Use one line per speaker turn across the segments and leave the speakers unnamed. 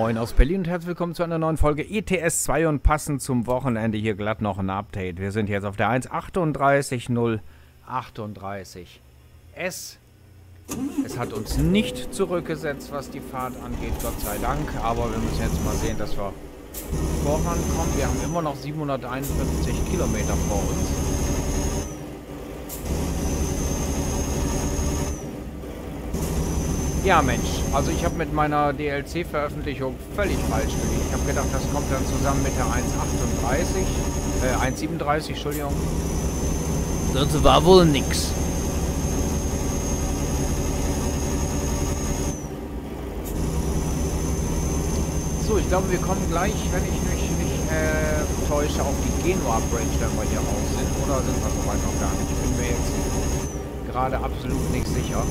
Moin aus Berlin und herzlich willkommen zu einer neuen Folge ETS 2 und passend zum Wochenende hier glatt noch ein Update. Wir sind jetzt auf der 1.38.038. Es hat uns nicht zurückgesetzt, was die Fahrt angeht, Gott sei Dank. Aber wir müssen jetzt mal sehen, dass wir vorankommen. Wir haben immer noch 751 Kilometer vor uns. Ja Mensch, also ich habe mit meiner DLC-Veröffentlichung völlig falsch gelegen. Ich habe gedacht, das kommt dann zusammen mit der 1.37, Entschuldigung. Das war wohl nix. So, ich glaube, wir kommen gleich, wenn ich mich nicht täusche, auf die Genua Bridge, wenn wir hier raus sind. Oder sind wir soweit noch gar nicht? Ich bin mir jetzt gerade absolut nicht sicher.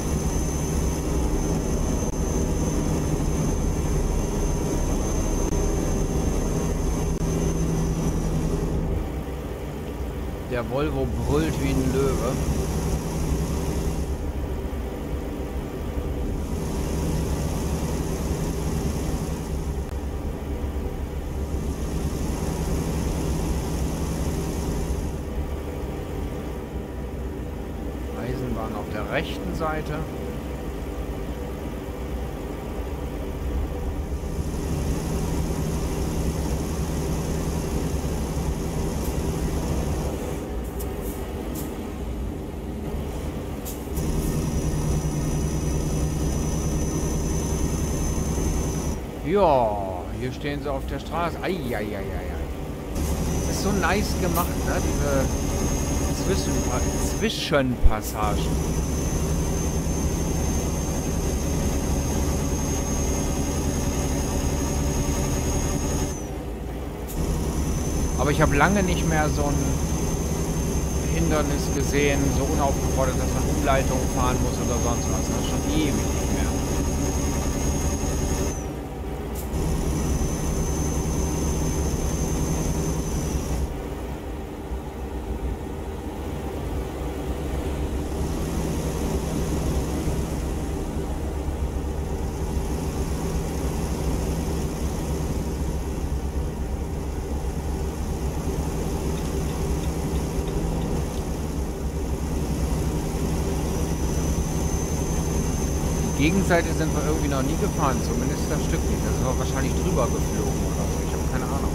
Der Volvo brüllt wie ein Löwe. Eisenbahn auf der rechten Seite. Ja, hier stehen sie auf der Straße. Eieieiei. Das ist so nice gemacht, ne? Diese Zwischenpassagen. Aber ich habe lange nicht mehr so ein Hindernis gesehen, so unaufgefordert, dass man Umleitungen fahren muss oder sonst was. Das ist schon ewig nicht mehr. Gegenseite sind wir irgendwie noch nie gefahren, zumindest das Stück nicht. Das ist aber wahrscheinlich drüber geflogen oder so. Ich habe keine Ahnung.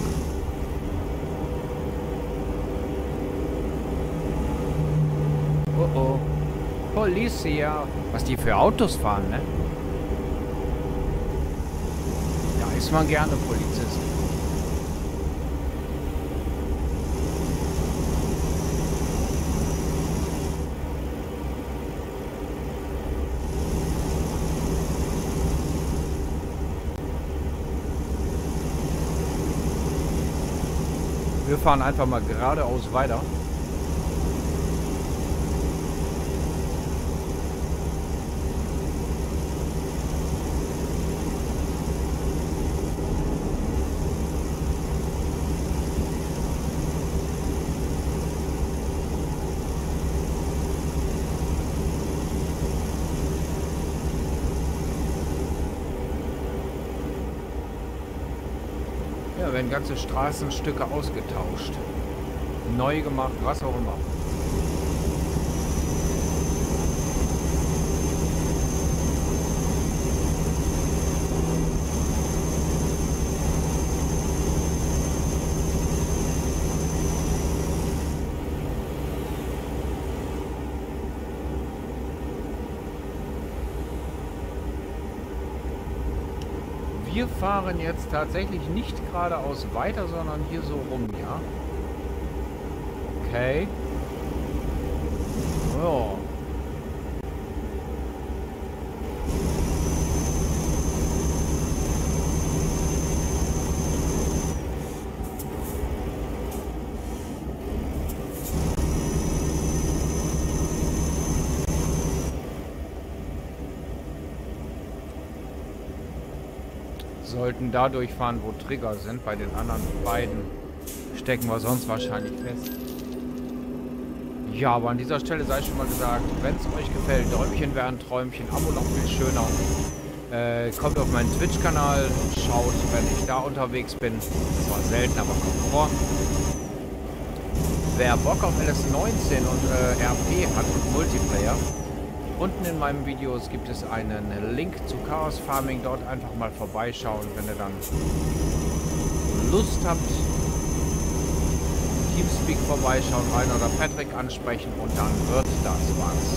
Oh oh. Policia. Was die für Autos fahren, ne? Da ist man gerne Polizist. Wir fahren einfach mal geradeaus weiter. Ja, werden ganze Straßenstücke ausgetauscht. Neu gemacht, was auch immer. Wir fahren jetzt tatsächlich nicht geradeaus weiter, sondern hier so rum, ja? Okay. Ja. Sollten da durchfahren, wo Trigger sind. Bei den anderen beiden stecken wir sonst wahrscheinlich fest. Ja, aber an dieser Stelle sei schon mal gesagt, wenn es euch gefällt, Däumchen wäre ein Träumchen, Abo noch viel schöner. Kommt auf meinen Twitch-Kanal, schaut, wenn ich da unterwegs bin. Zwar selten, aber kommt vor. Wer Bock auf LS19 und RP hat und Multiplayer, unten in meinen Videos gibt es einen Link zu Chaos Farming. Dort einfach mal vorbeischauen, wenn ihr dann Lust habt. Teamspeak vorbeischauen, rein oder Patrick ansprechen und dann wird das was.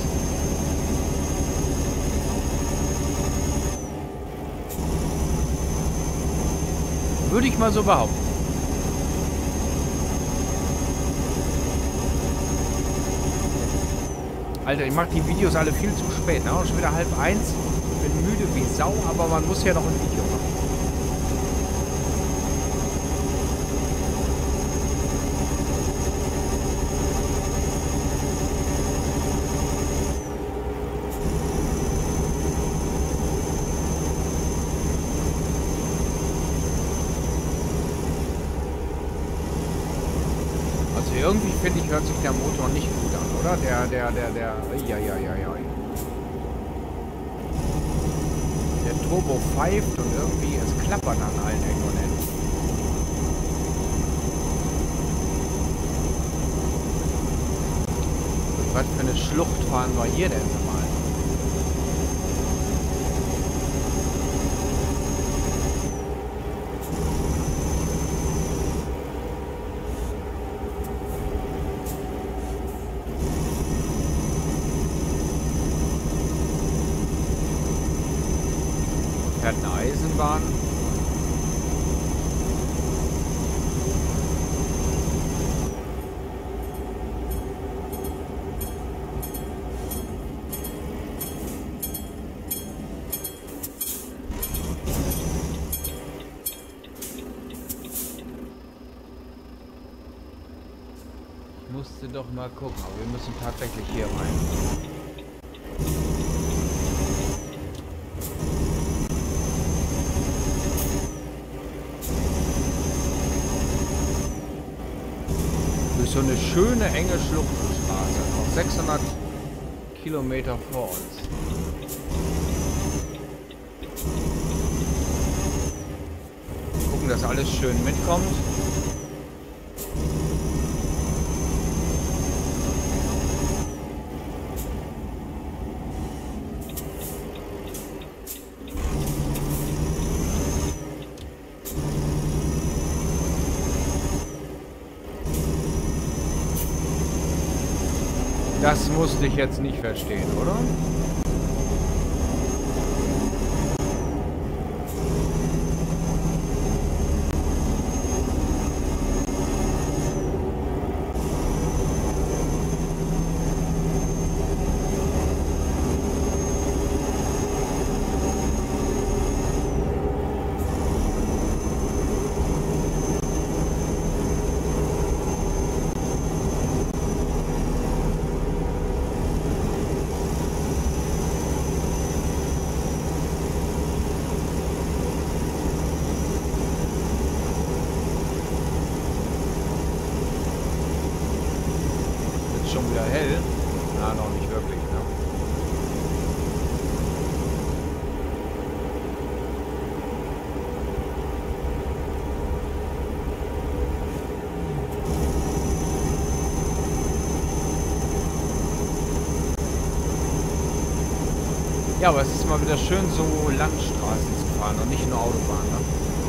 Würde ich mal so behaupten. Alter, ich mache die Videos alle viel zu spät. Ne? Schon wieder 12:30. Bin müde wie Sau, aber man muss ja noch ein Video machen. Also irgendwie finde ich, hört sich der Motor nicht gut an, oder? Der Turbo pfeift und irgendwie es klappert an allen Ecken und Enden. Was für eine Schlucht fahren wir hier denn mal? Fährt eine Eisenbahn. Ich musste doch mal gucken, aber wir müssen tatsächlich hier rein. Durch so eine schöne, enge Schluchtstraße. Noch 600 Kilometer vor uns. Gucken, dass alles schön mitkommt. Das musste ich jetzt nicht verstehen, oder? Schon wieder hell? Na, noch nicht wirklich, ne? Ja, aber es ist mal wieder schön, so Landstraßen zu fahren und nicht nur Autobahn, ne?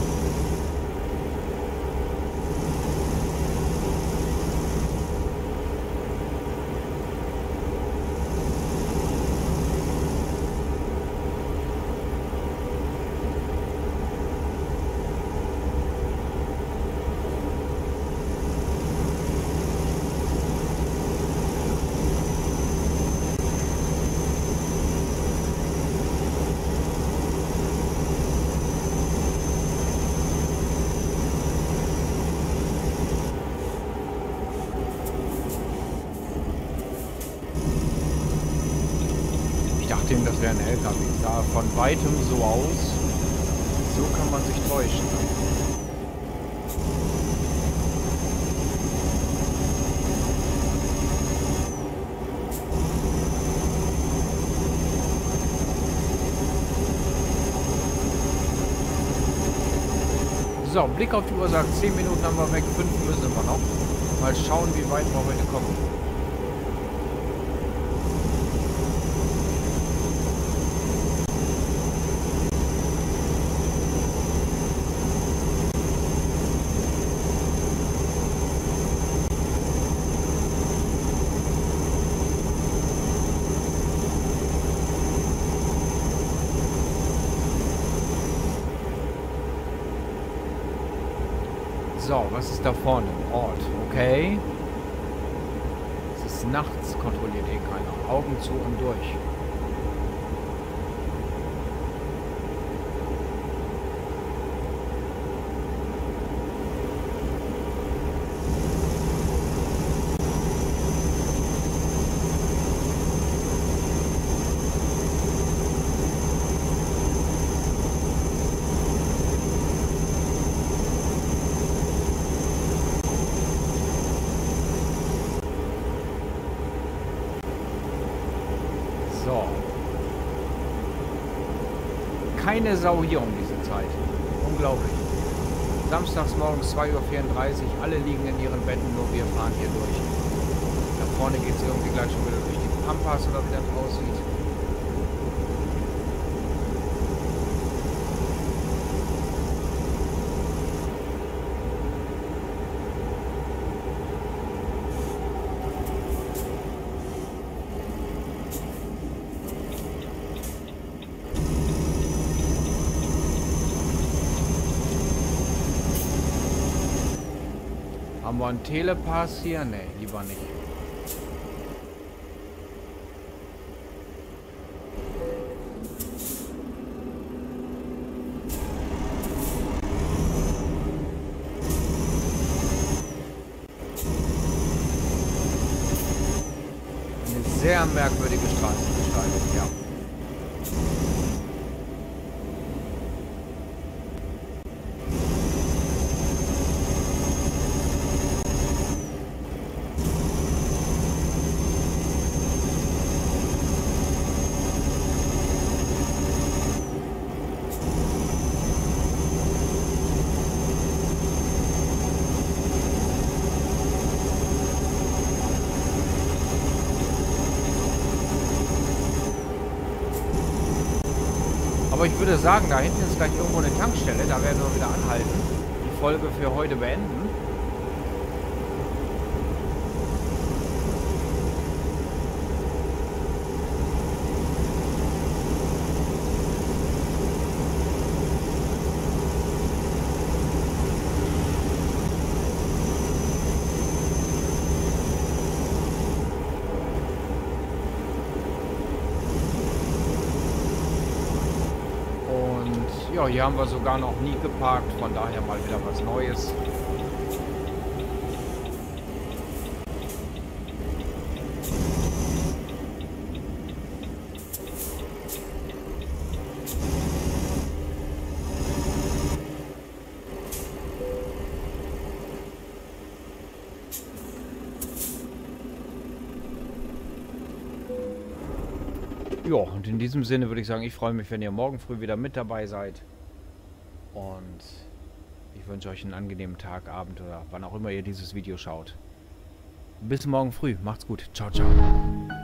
Das wäre ein LKW. Sah von weitem so aus. So kann man sich täuschen. So, Blick auf die Uhr sagt 10 Minuten haben wir weg, 5 müssen wir noch. Mal schauen, wie weit wir heute kommen. So, was ist da vorne? Ort, okay. Es ist nachts, kontrolliert eh keiner. Augen zu und durch. So. Keine Sau hier um diese Zeit. Unglaublich. Samstags morgens 2:34 Uhr. Alle liegen in ihren Betten, nur wir fahren hier durch. Da vorne geht es irgendwie gleich schon wieder durch die Pampas oder wie das aussieht. Haben wir einen Telepass hier? Ne, lieber nicht. Eine sehr merkwürdige Straßengestaltung, ja. Aber ich würde sagen, da hinten ist gleich irgendwo eine Tankstelle. Da werden wir wieder anhalten. Die Folge für heute beenden. Ja, hier haben wir sogar noch nie geparkt, von daher mal wieder was Neues. Ja, und in diesem Sinne würde ich sagen, ich freue mich, wenn ihr morgen früh wieder mit dabei seid. Und ich wünsche euch einen angenehmen Tag, Abend oder wann auch immer ihr dieses Video schaut. Bis morgen früh. Macht's gut. Ciao, ciao.